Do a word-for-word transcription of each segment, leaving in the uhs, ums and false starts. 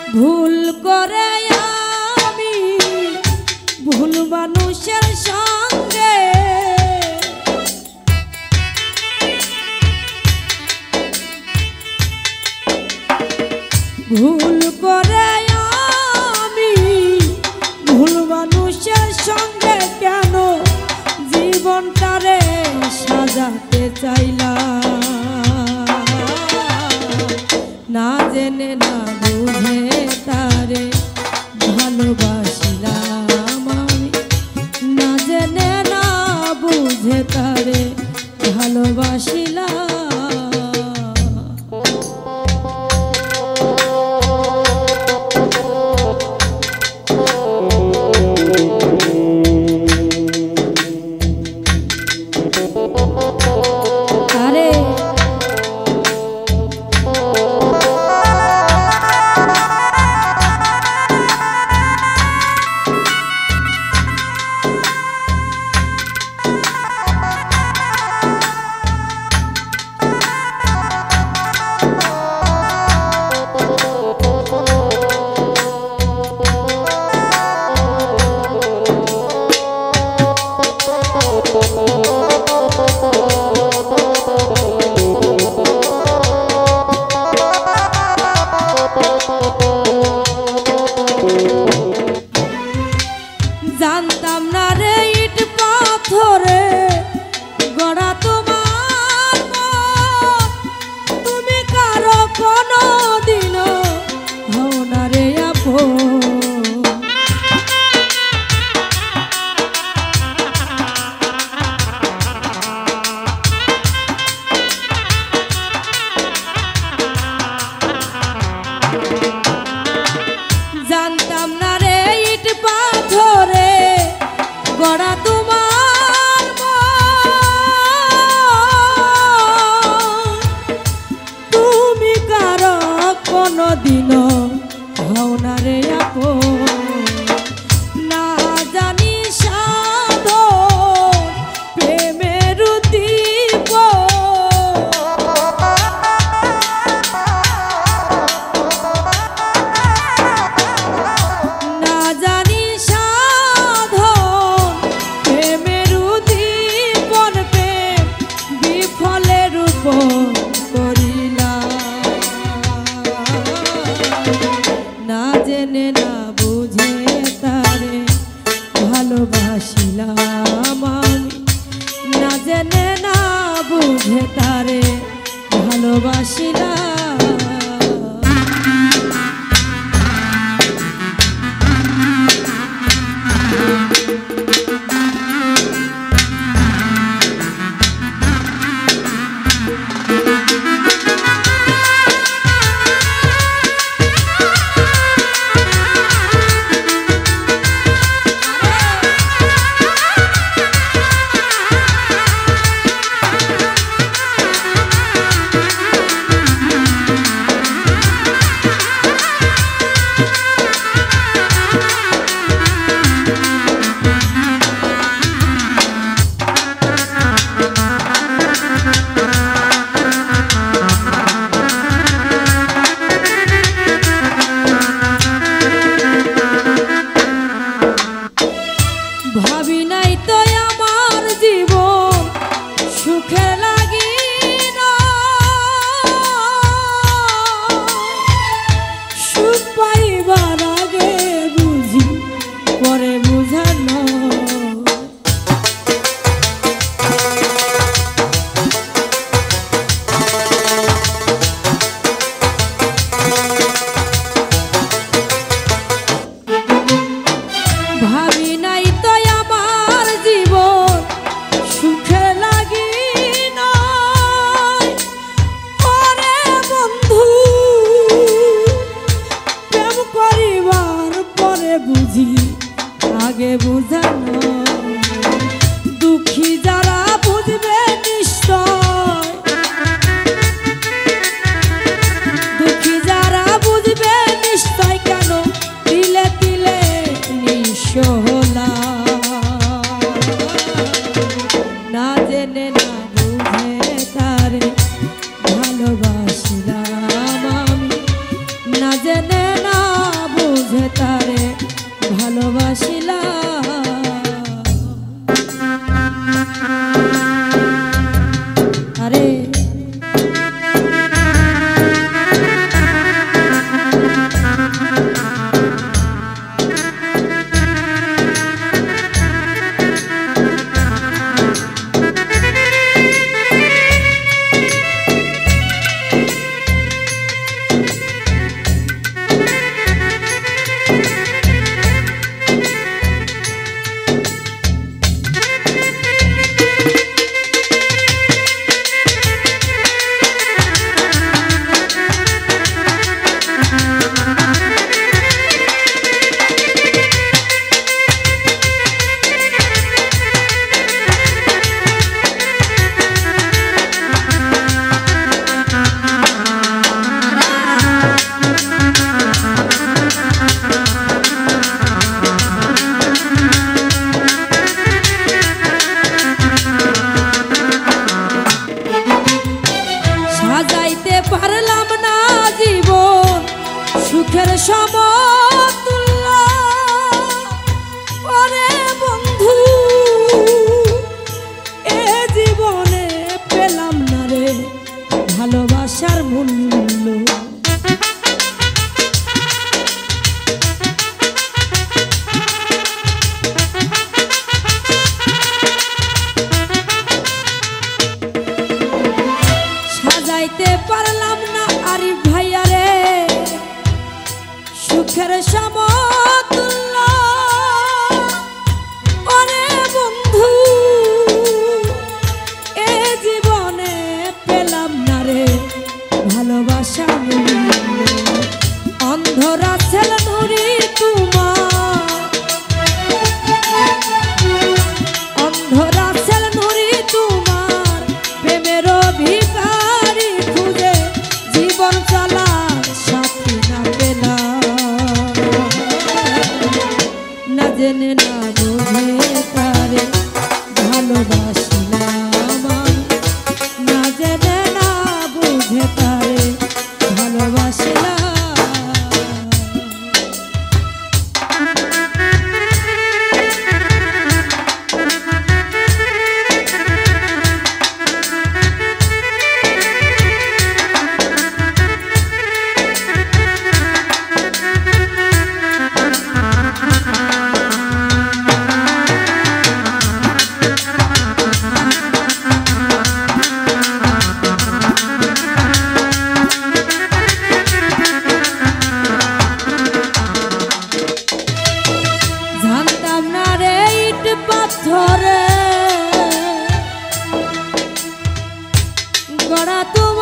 ভুল করে আমি ভুল মানুষের সঙ্গে ভুল করে আমি ভুল মানুষের সঙ্গে কেন জীবনটারে সাজাতে চাইলাম না জেনে না বুঝে তারে ভালোবাসিলাম আমি না জেনে না বুঝে তারে ভালোবাসিলাম। জানতাম না রে ইট পাথরে গড়া তোমার মন, তুমি কারো কোনো দিনও হও না রে আপন। জানতাম না রে ইট পাথরে গড়া তোমার মন, তুমি কারো কোনো দিনও হও না রে আপন। না জানি সাধন প্রেমের দীপ না জানি সাধন প্রেমের উদ্দীপন প্রেম বিফলের উপর করিলাম না জেনে না বুঝে তারে ভালোবাসিলাম আমি না জেনে না বুঝে তারে ভালোবাসিলাম। ভাবি নাই তো আমার জীবন সুখে লাগি না, সুখ পাইবার আগে বুঝি পরে বুঝানো। ভাবি নাই তো আমার জীবন সুখে লাগি না, ওরে বন্ধু প্রেম করিবার পরে বুঝি আগে বুঝানো। দুঃখী যারা বুঝবে নিশ্চয় দুঃখী যারা বুঝবে নিশ্চয় কেন তিলে তিলে নিঃস্ব হলাম না জেনে না বুঝে তারে ভালোবাসিলাম আমি না জেনে না সুখের সমতুল্য ওরে বন্ধু এ জীবনে পেলাম না রে ভালোবাসার মূল্য। সাজাইতে পারলাম না আরিফ ভাইয়া রে সুখের সমতুল্য ওরে বন্ধু এ জীবনে পেলাম না রে ভালোবাসা অন্ধরা ছেলে নুরি তোমার অন্ধরা ছেলে নুরি তোমার প্রেমের ভিখারি খুঁজে জীবন চলা সাথী না পেলাম না জেনে না বুঝে তারে ভালোবাসিলাম না জেনে না বুঝে তারে ভালোবাসিলাম। পাথরে গড়া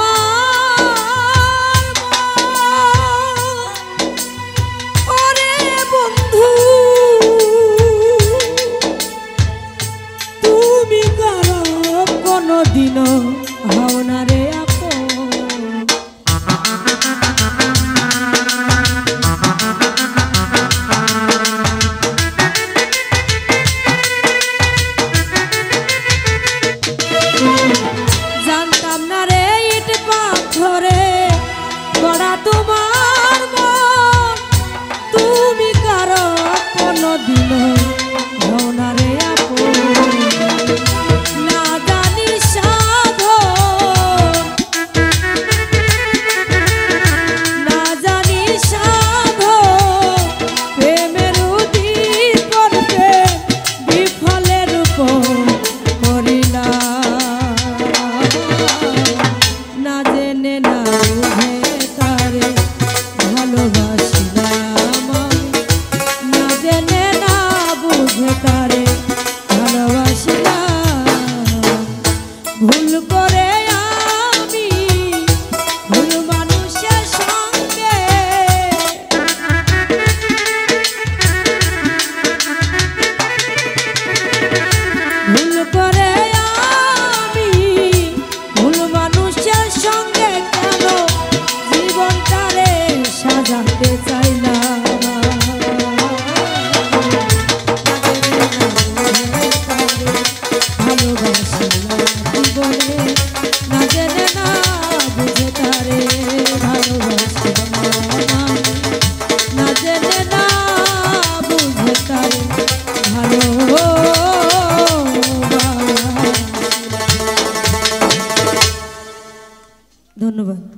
তোমার ওরে বন্ধু তুমি কারো কোনদিনও হও না রে তোমার মন তুমি কারো কোনদিন হও না রে আপন না জানি সাধো না জানি সাধো প্রেমের উদিত করতে বিফলের উপর করিলা না জেনে না বুঝে ভালোবাসিলাম না জেনে না বুঝে তারে ভালোবাসিলাম ভুল করে আমি ভুল মানুষের সঙ্গে ভুল করে আমি ভুল মানুষের সঙ্গে কেন জীবনটারে সাজাতে চাইলাম ভালোবাসিলাম জীবনে না জেনে না বুঝে তারে ভালোবাসিলাম না জেনে না বুঝে তারে ভালো। ধন্যবাদ।